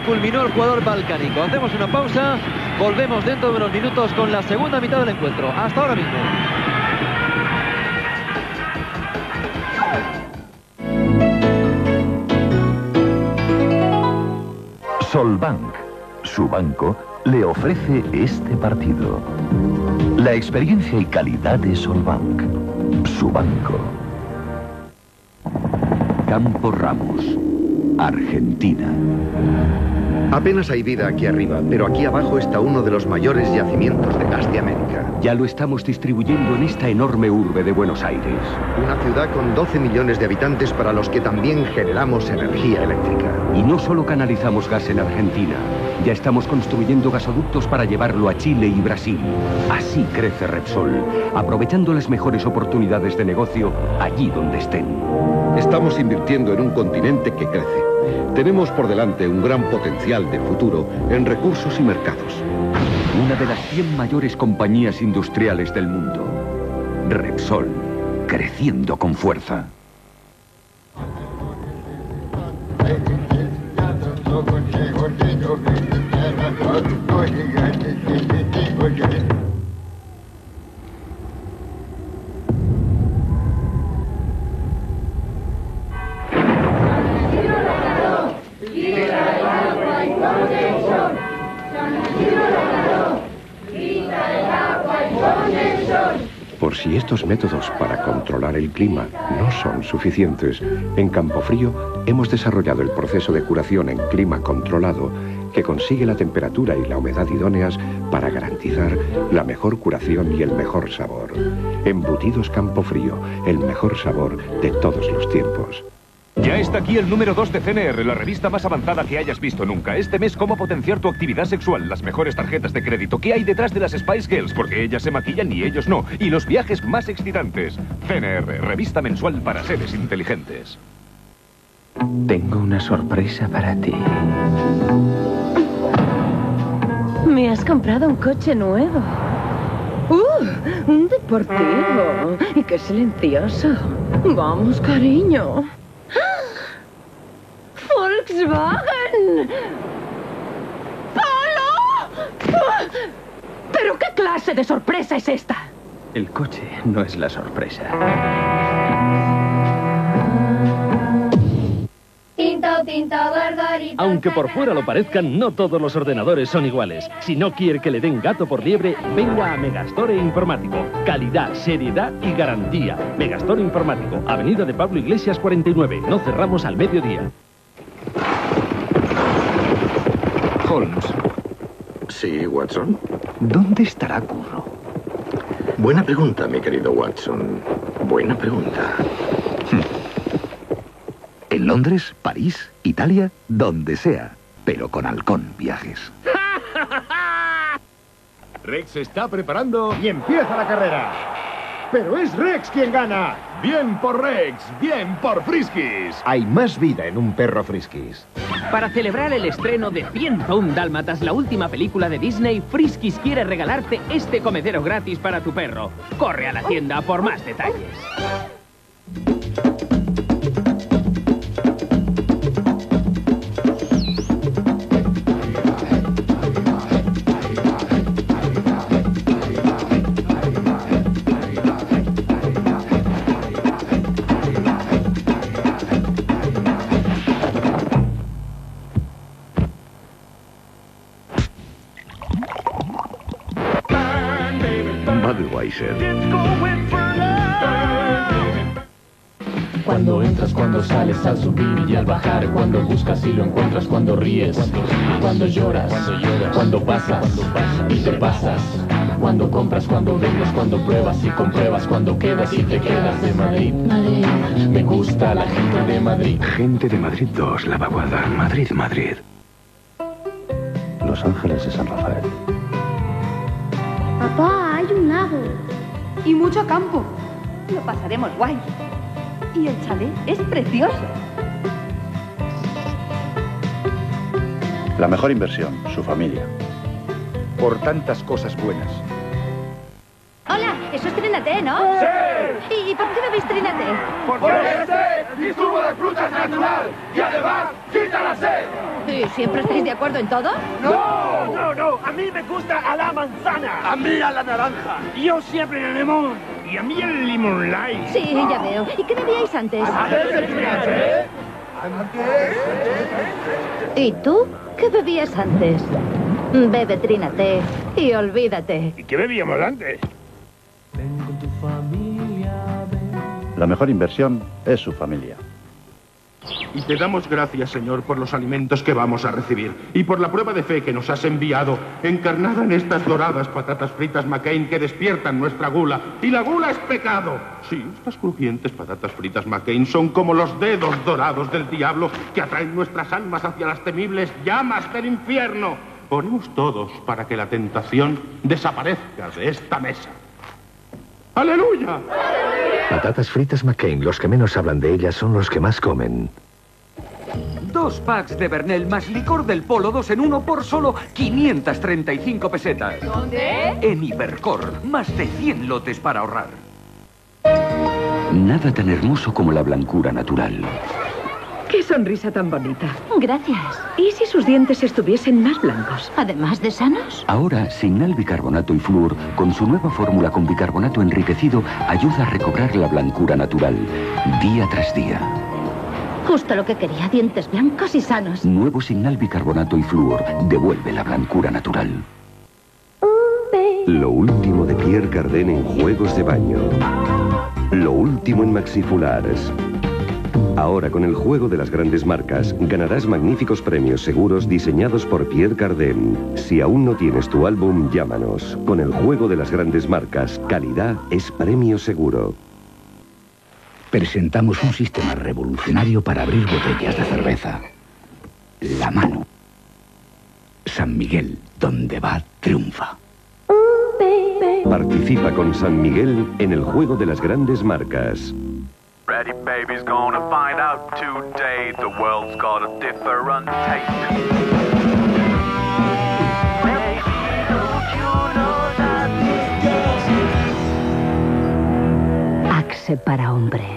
culminó el jugador balcánico. Hacemos una pausa, volvemos dentro de unos minutos con la segunda mitad del encuentro. Hasta ahora mismo. Solbank, su banco, le ofrece este partido. La experiencia y calidad de Solbank, su banco. Campo Ramos, Argentina. Apenas hay vida aquí arriba, pero aquí abajo está uno de los mayores yacimientos de gas de América. Ya lo estamos distribuyendo en esta enorme urbe de Buenos Aires. Una ciudad con 12 millones de habitantes para los que también generamos energía eléctrica. Y no solo canalizamos gas en Argentina, ya estamos construyendo gasoductos para llevarlo a Chile y Brasil. Así crece Repsol, aprovechando las mejores oportunidades de negocio allí donde estén. Estamos invirtiendo en un continente que crece. Tenemos por delante un gran potencial de futuro en recursos y mercados. Una de las 100 mayores compañías industriales del mundo. Repsol, creciendo con fuerza. Por si estos métodos para controlar el clima no son suficientes, en Campofrío hemos desarrollado el proceso de curación en clima controlado que consigue la temperatura y la humedad idóneas para garantizar la mejor curación y el mejor sabor. Embutidos Campofrío, el mejor sabor de todos los tiempos. Ya está aquí el número 2 de CNR, la revista más avanzada que hayas visto nunca. Este mes, cómo potenciar tu actividad sexual, las mejores tarjetas de crédito, qué hay detrás de las Spice Girls, porque ellas se maquillan y ellos no, y los viajes más excitantes. CNR, revista mensual para seres inteligentes. Tengo una sorpresa para ti. Me has comprado un coche nuevo. Un deportivo. Y qué silencioso. Vamos, cariño. ¡Volkswagen! ¡Polo! ¿Pero qué clase de sorpresa es esta? El coche no es la sorpresa. Aunque por fuera lo parezcan, no todos los ordenadores son iguales. Si no quiere que le den gato por liebre, venga a Megastore Informático. Calidad, seriedad y garantía. Megastore Informático, Avenida de Pablo Iglesias 49. No cerramos al mediodía. Holmes. Sí, Watson. ¿Dónde estará Curro? Buena pregunta, mi querido Watson. Buena pregunta. En Londres, París, Italia, donde sea. Pero con Halcón Viajes. Rex se está preparando. Y empieza la carrera. Pero es Rex quien gana. Bien por Rex, bien por Friskies. Hay más vida en un perro Friskies. Para celebrar el estreno de 101 Dálmatas, la última película de Disney, Friskies quiere regalarte este comedero gratis para tu perro. Corre a la tienda por más detalles. Budweiser. Cuando entras, cuando sales, al subir y al bajar, cuando buscas y lo encuentras, cuando ríes, cuando lloras, cuando pasas y te pasas, cuando compras, cuando vendes, cuando pruebas y compruebas, cuando quedas y te quedas de Madrid. Me gusta la gente de Madrid. Gente de Madrid 2, La Vaguada, Madrid, Madrid. Los Ángeles de San Rafael. Papá, hay un lago. Y mucho campo. Lo pasaremos guay. Y el chalet es precioso. La mejor inversión, su familia. Por tantas cosas buenas. Hola, eso es Trinate, ¿no? ¡Sí! ¿Y por qué bebéis Trinate? Porque es té y zumo de frutas natural. Y además, quita la sed. ¿Y siempre estáis de acuerdo en todo? No. A mí me gusta a la manzana. A mí a la naranja. Yo siempre el limón. Y a mí el limón light. Sí, ya veo. ¿Y qué bebíais antes? ¿Y tú? ¿Qué bebías antes? Bebe Trinate y olvídate. ¿Y qué bebíamos antes? La mejor inversión es su familia. Y te damos gracias, Señor, por los alimentos que vamos a recibir y por la prueba de fe que nos has enviado, encarnada en estas doradas patatas fritas McCain que despiertan nuestra gula. Y la gula es pecado. Sí, estas crujientes patatas fritas McCain son como los dedos dorados del diablo que atraen nuestras almas hacia las temibles llamas del infierno. Oremos todos para que la tentación desaparezca de esta mesa. ¡Aleluya! Patatas fritas McCain, los que menos hablan de ellas son los que más comen. 2 packs de Bernel más licor del Polo 2 en 1 por solo 535 pesetas. ¿Dónde? En Hipercor, más de 100 lotes para ahorrar. Nada tan hermoso como la blancura natural. ¡Qué sonrisa tan bonita! Gracias. ¿Y si sus dientes estuviesen más blancos? Además de sanos. Ahora, Signal Bicarbonato y Flúor, con su nueva fórmula con bicarbonato enriquecido, ayuda a recobrar la blancura natural, día tras día. Justo lo que quería, dientes blancos y sanos. Nuevo Signal Bicarbonato y Flúor, devuelve la blancura natural. Lo último de Pierre Cardin en juegos de baño. Lo último en Maxifulars. Ahora, con el juego de las grandes marcas, ganarás magníficos premios seguros diseñados por Pierre Cardin. Si aún no tienes tu álbum, llámanos. Con el juego de las grandes marcas, calidad es premio seguro. Presentamos un sistema revolucionario para abrir botellas de cerveza. La mano. San Miguel, donde va, triunfa. Participa con San Miguel en el juego de las grandes marcas. Ready, baby's gonna find out today. The world's got a different taste. Axe para hombre.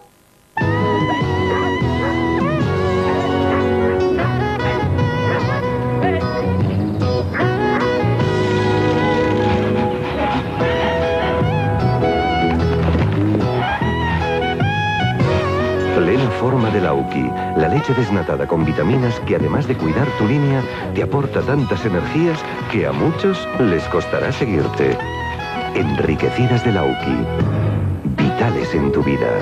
Plena forma de Lauki, la leche desnatada con vitaminas que además de cuidar tu línea, te aporta tantas energías que a muchos les costará seguirte. Enriquecidas de Lauki. Vitales en tu vida.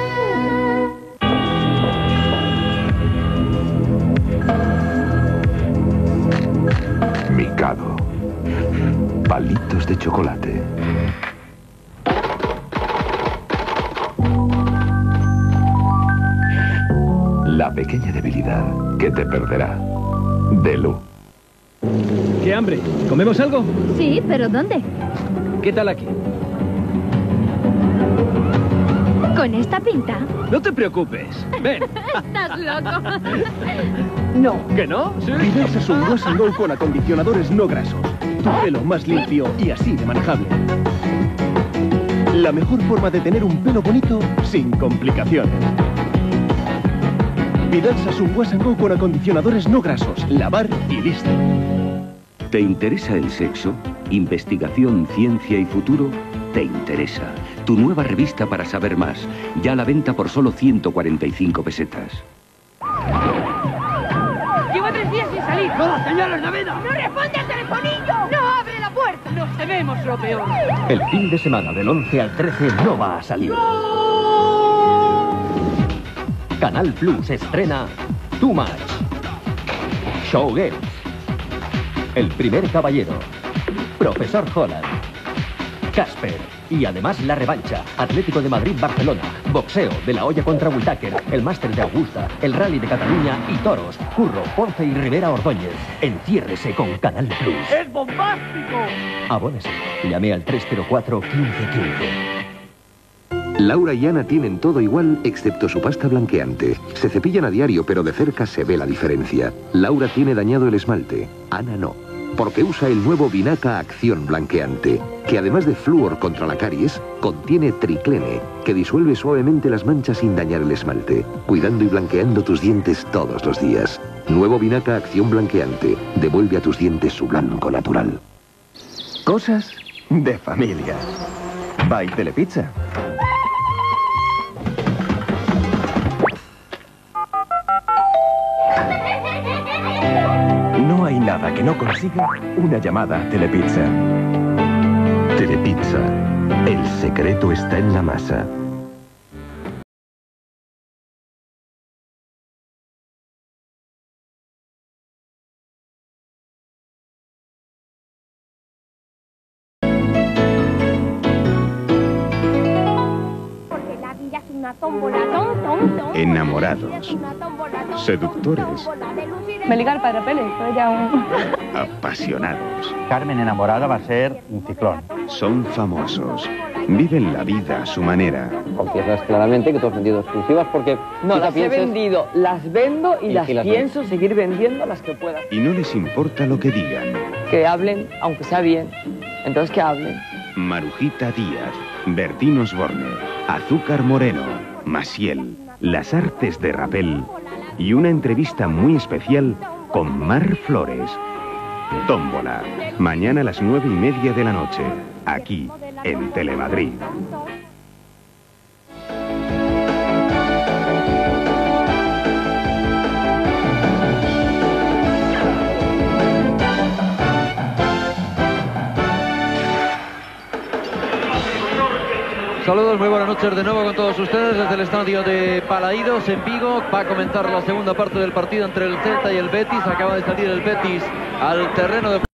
Mikado. Palitos de chocolate. La pequeña debilidad que te perderá. Delu. ¿Qué hambre? ¿Comemos algo? Sí, pero ¿dónde? ¿Qué tal aquí? ¿Con esta pinta? No te preocupes. Ven. ¿Estás loco? No. ¿Que no? ¿Sí? Diversas un Wash and Go con acondicionadores no grasos. Tu pelo más limpio y así de manejable. La mejor forma de tener un pelo bonito sin complicaciones. Vidal un Wash and Go con acondicionadores no grasos. Lavar y listo. ¿Te interesa el sexo? ¿Investigación, ciencia y futuro? Te interesa. Tu nueva revista para saber más. Ya a la venta por solo 145 pesetas. Llevo 3 días sin salir. ¡No las señales de vida! ¡No responde al telefonillo! ¡No abre la puerta! ¡Nos tememos lo peor! El fin de semana del 11 al 13 no va a salir. Canal Plus estrena Too Much. Showgirls. El primer caballero. Profesor Holland. Casper. Y además la revancha. Atlético de Madrid-Barcelona. Boxeo de La Hoya contra Whittaker. El Máster de Augusta. El Rally de Cataluña y toros. Curro, Ponce y Rivera Ordóñez. Enciérrese con Canal Plus. ¡Es bombástico! Abónese. Llame al 304 1515. Laura y Ana tienen todo igual excepto su pasta blanqueante. Se cepillan a diario, pero de cerca se ve la diferencia. Laura tiene dañado el esmalte, Ana no. porque usa el nuevo Vinaca Acción Blanqueante, que además de flúor contra la caries, contiene triclene, que disuelve suavemente las manchas sin dañar el esmalte, cuidando y blanqueando tus dientes todos los días. Nuevo Vinaca Acción Blanqueante, devuelve a tus dientes su blanco natural. Cosas de familia. By Telepizza. No hay nada que no consiga una llamada a Telepizza. Telepizza. El secreto está en la masa. Enamorados. Seductores. Me liga el padre Pérez, pero ya un... Apasionados. Carmen enamorada va a ser un ciclón. Son famosos. Viven la vida a su manera. Confiesas claramente que tú has vendido exclusivas porque... No, las he vendido, las vendo y las pienso seguir vendiendo las que pueda. Y no les importa lo que digan. Que hablen, aunque sea bien. Entonces que hablen. Marujita Díaz, Bertín Osborne, Azúcar Moreno, Maciel, Las Artes de Rapel y una entrevista muy especial con Mar Flores. Tómbola, mañana a las 9:30 de la noche, aquí, en Telemadrid. Saludos, muy buenas noches de nuevo con todos ustedes desde el estadio de Palaídos en Vigo. Va a comenzar la segunda parte del partido entre el Celta y el Betis. Acaba de salir el Betis al terreno de...